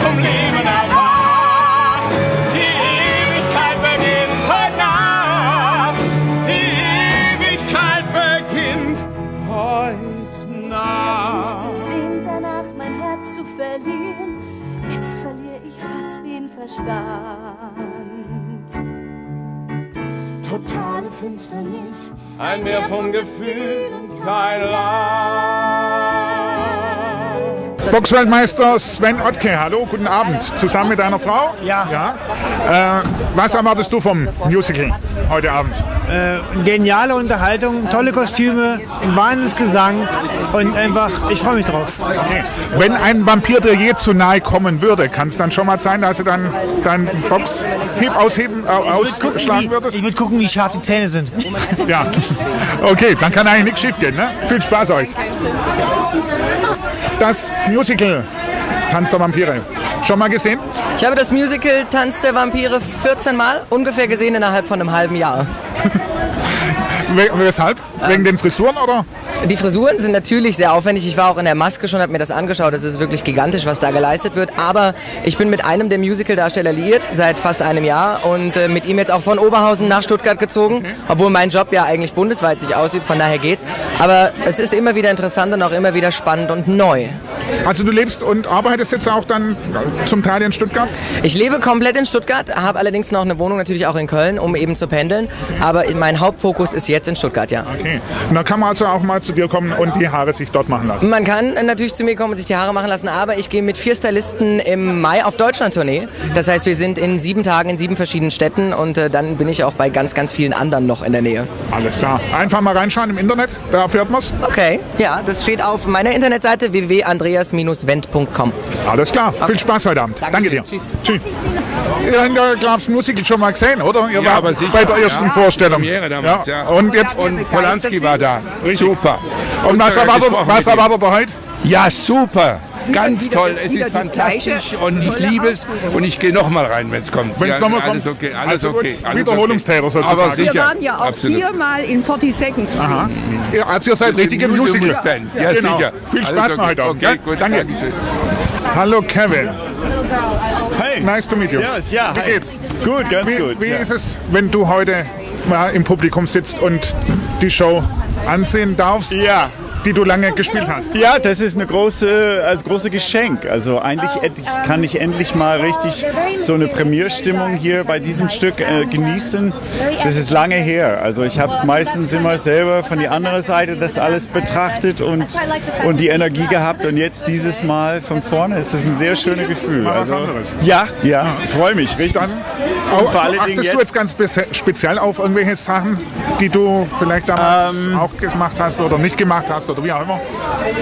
zum Leben erwacht. Die Ewigkeit beginnt heute Nacht. Die Ewigkeit beginnt heute Nacht. Sehnt danach, mein Herz zu verlieren. Jetzt verliere ich fast den Verstand. Totale Finsternis, Ein Meer von Gefühlen, kein Land. Boxweltmeister Sven Ottke, hallo, guten Abend. Zusammen mit deiner Frau? Ja. Was erwartest du vom Musical heute Abend? Geniale Unterhaltung, tolle Kostüme, ein Wahnsinnsgesang und einfach, ich freue mich drauf. Okay. Wenn ein Vampir dir je zu nahe kommen würde, kann es dann schon mal sein, dass du dann deinen Boxhieb ausschlagen würdest? Ich würde gucken, wie scharf die Zähne sind. Ja. Okay, dann kann eigentlich nichts schief gehen, ne? Viel Spaß euch. Das Musical Tanz der Vampire. Schon mal gesehen? Ich habe das Musical Tanz der Vampire 14 Mal ungefähr gesehen innerhalb von einem halben Jahr. Weshalb? Wegen den Frisuren oder? Die Frisuren sind natürlich sehr aufwendig. Ich war auch in der Maske schon, habe mir das angeschaut. Es ist wirklich gigantisch, was da geleistet wird. Aber ich bin mit einem der Musical-Darsteller liiert seit fast einem Jahr und mit ihm jetzt auch von Oberhausen nach Stuttgart gezogen. Obwohl mein Job ja eigentlich bundesweit sich ausübt, von daher geht's. Aber es ist immer wieder interessant und auch immer wieder spannend und neu. Also du lebst und arbeitest jetzt auch dann zum Teil in Stuttgart? Ich lebe komplett in Stuttgart, habe allerdings noch eine Wohnung natürlich auch in Köln, um eben zu pendeln. Aber mein Hauptfokus ist jetzt in Stuttgart, ja. Okay. Und dann kann man also auch mal zu dir kommen und die Haare sich dort machen lassen? Man kann natürlich zu mir kommen und sich die Haare machen lassen, aber ich gehe mit 4 Stylisten im Mai auf Deutschland-Tournee. Das heißt, wir sind in 7 Tagen in 7 verschiedenen Städten und dann bin ich auch bei ganz, ganz vielen anderen noch in der Nähe. Alles klar. Einfach mal reinschauen im Internet, da erfährt man es. Okay, ja, das steht auf meiner Internetseite www.andreas-wendt.com. Alles klar. Okay. Viel Spaß heute Abend. Danke dir. Tschüss. Tschüss. Ihr habt ja, glaube ich, Musical schon mal gesehen, oder? Ihr Ja, wart aber sicher. bei der ersten Vorstellung. Premiere damals, ja. Und jetzt, Und Polanski war da. Super. und was erwartet ihr heute? Ja, super. Ganz toll. Es ist fantastisch und ich liebe es. Und ich gehe nochmal rein, wenn es kommt. Wenn es nochmal kommt. Alles okay. Alles Also gut, okay. Alles Wiederholungstäter okay. sozusagen. Aber sicher. Wir waren ja auch Absolut. 4-mal in 40 Seconds. Aha. Ja, also ihr seid richtige Musical-Fan. Fan. Ja, Genau. sicher. Viel Spaß Alles noch heute Abend. Okay, gell? gut. Danke. Dankeschön. Hallo Kevin. Hey. Nice to meet you. Servus, ja, Wie hi. geht's? Gut, ganz gut. Wie ja. ist es, wenn du heute mal im Publikum sitzt und die Show ansehen darfst, Ja. die du lange gespielt hast? Ja, das ist eine große Geschenk. Also eigentlich kann ich endlich mal richtig so eine Premierstimmung hier bei diesem Stück genießen. Das ist lange her. Also ich habe es meistens immer selber von der anderen Seite das alles betrachtet und die Energie gehabt. Und jetzt dieses Mal von vorne ist es ein sehr schönes Gefühl. Mal was Also, anderes. ja, ich freue mich richtig. Dann Und vor allen Dingen achtest du jetzt ganz speziell auf irgendwelche Sachen, die du vielleicht damals auch gemacht hast oder nicht gemacht hast oder wie auch immer?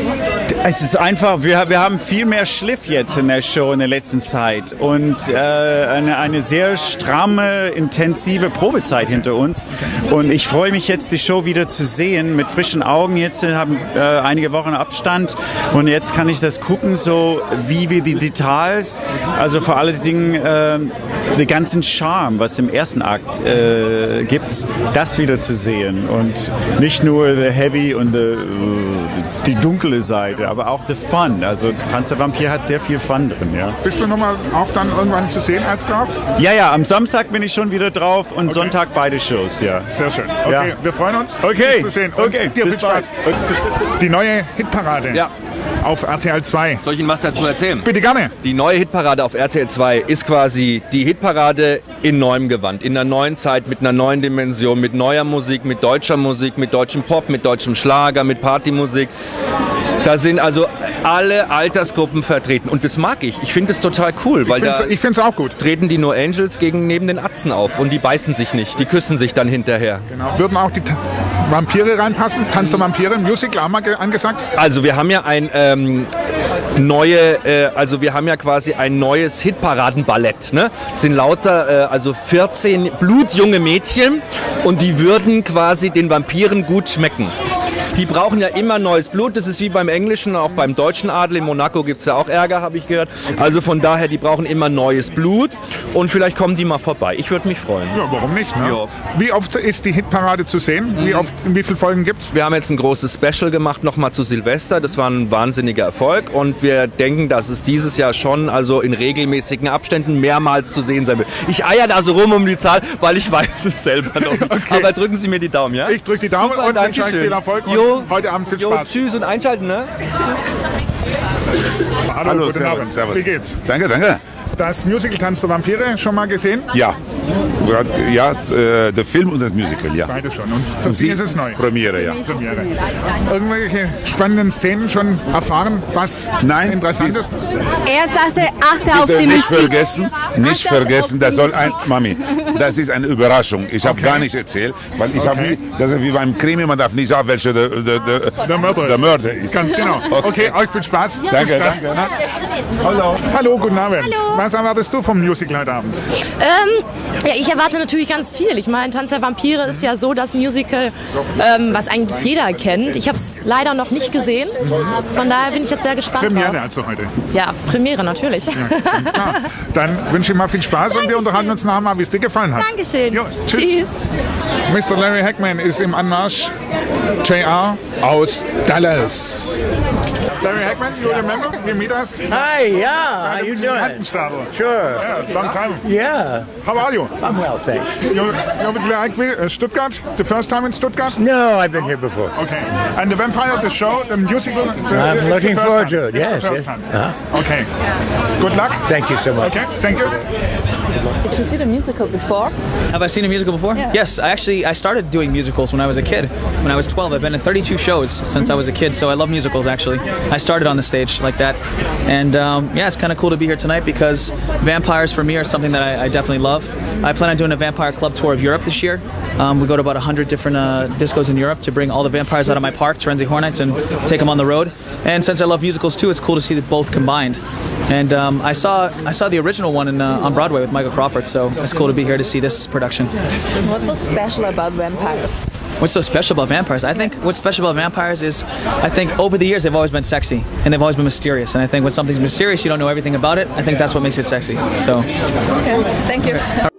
Es ist einfach, wir haben viel mehr Schliff jetzt in der Show in der letzten Zeit und eine sehr stramme, intensive Probezeit hinter uns. Und ich freue mich jetzt, die Show wieder zu sehen mit frischen Augen. Jetzt haben einige Wochen Abstand und jetzt kann ich das gucken, so wie wir die Details, also vor allen Dingen den ganzen Charme, was im ersten Akt gibt, das wieder zu sehen und nicht nur the heavy und die dunkle Seite, aber auch the fun. Also Tanz der Vampir hat sehr viel Fun drin, ja. Bist du nochmal auch dann irgendwann zu sehen als Graf? Ja, am Samstag bin ich schon wieder drauf und Sonntag beide Shows, ja. Sehr schön. Okay, Ja. wir freuen uns, Okay. dich zu sehen. Und Okay, dir viel bis bald. Spaß. Die neue Hitparade Ja. auf RTL 2. Soll ich Ihnen was dazu erzählen? Bitte gerne. Die neue Hitparade auf RTL 2 ist quasi die Hitparade in neuem Gewand, in einer neuen Zeit, mit einer neuen Dimension, mit neuer Musik, mit deutscher Musik, mit deutschem Pop, mit deutschem Schlager, mit Partymusik. Da sind also alle Altersgruppen vertreten und das mag ich. Ich finde es total cool, weil da Ich finde es auch gut. treten die No Angels gegen neben den Atzen auf und die beißen sich nicht, die küssen sich dann hinterher. Genau. Würden auch die Vampire reinpassen? Tanz der Vampire, Musical haben wir angesagt. Also wir haben ja wir haben ja quasi ein neues Hitparadenballett. Ne? Es sind lauter, 14 blutjunge Mädchen und die würden quasi den Vampiren gut schmecken. Die brauchen ja immer neues Blut. Das ist wie beim englischen, auch beim deutschen Adel. In Monaco gibt es ja auch Ärger, habe ich gehört. Also von daher, die brauchen immer neues Blut. Und vielleicht kommen die mal vorbei. Ich würde mich freuen. Ja, warum nicht? Ne? Ja. Wie oft ist die Hitparade zu sehen? Wie viele Folgen gibt es? Wir haben jetzt ein großes Special gemacht, nochmal zu Silvester. Das war ein wahnsinniger Erfolg. Und wir denken, dass es dieses Jahr schon also in regelmäßigen Abständen mehrmals zu sehen sein wird. Ich eier da so rum um die Zahl, weil ich weiß es selber noch nicht. Okay. Aber drücken Sie mir die Daumen, ja? Ich drücke die Daumen. Super, und wünsche euch viel Erfolg und heute Abend viel Spaß. Tschüss und einschalten, ne? Hallo, guten Abend. Servus. Wie geht's? Danke, danke. Das Musical Tanz der Vampire schon mal gesehen? Ja. Ja, der Film und das Musical, ja. Beide schon. Und für Sie ist es neu? Premiere, ja. Premiere. Irgendwelche spannenden Szenen schon erfahren, was interessant ist? Er sagte, achte auf die nicht Musik. Nicht vergessen, das soll Mami, das ist eine Überraschung. Ich habe gar nicht erzählt, weil ich habe nie, das ist wie beim Krimi, man darf nicht sagen, welcher der Mörder ist. Ganz genau. Okay, euch viel Spaß. Danke, danke. Hallo, guten Abend. Was erwartest du vom Musical heute Abend? Ja, ich erwarte natürlich ganz viel. Ich meine, Tanz der Vampire ist ja so das Musical, was eigentlich jeder kennt. Ich habe es leider noch nicht gesehen. Von daher bin ich jetzt sehr gespannt Premiere drauf. also heute. Ja, Premiere natürlich. Ja, ganz klar. Dann wünsche ich mal viel Spaß und wir unterhalten uns nachher mal, wie es dir gefallen hat. Dankeschön. Jo, tschüss. Mr. Larry Hackman ist im Anmarsch. JR aus Dallas. Larry Hackman, you remember? You meet us? Hi, yeah. How you doing? Sure. Yeah, long time. Yeah. How are you? I'm well, thanks. You like Stuttgart? The first time in Stuttgart? No, I've been here before. Okay. And the Vampire, the show, the musical? I'm looking forward to it, yes. First time. Okay. Good luck. Thank you so much. Okay, thank you. Did you see the musical before? Have I seen a musical before? Yeah. Yes, I started doing musicals when I was a kid. When I was 12, I've been in 32 shows since I was a kid, so I love musicals actually. I started on the stage like that. And yeah, it's kind of cool to be here tonight because vampires for me are something that I definitely love. I plan on doing a vampire club tour of Europe this year. We go to about 100 different discos in Europe to bring all the vampires out of my park, Terenzi Hornets, and take them on the road. And since I love musicals too, it's cool to see them both combined. And I saw the original one on Broadway with Michael Crawford, so it's cool to be here to see this production. What's so special about vampires? What's so special about vampires? I think what's special about vampires is, I think over the years they've always been sexy and they've always been mysterious. And I think when something's mysterious, you don't know everything about it. I think that's what makes it sexy. So. Okay, thank you.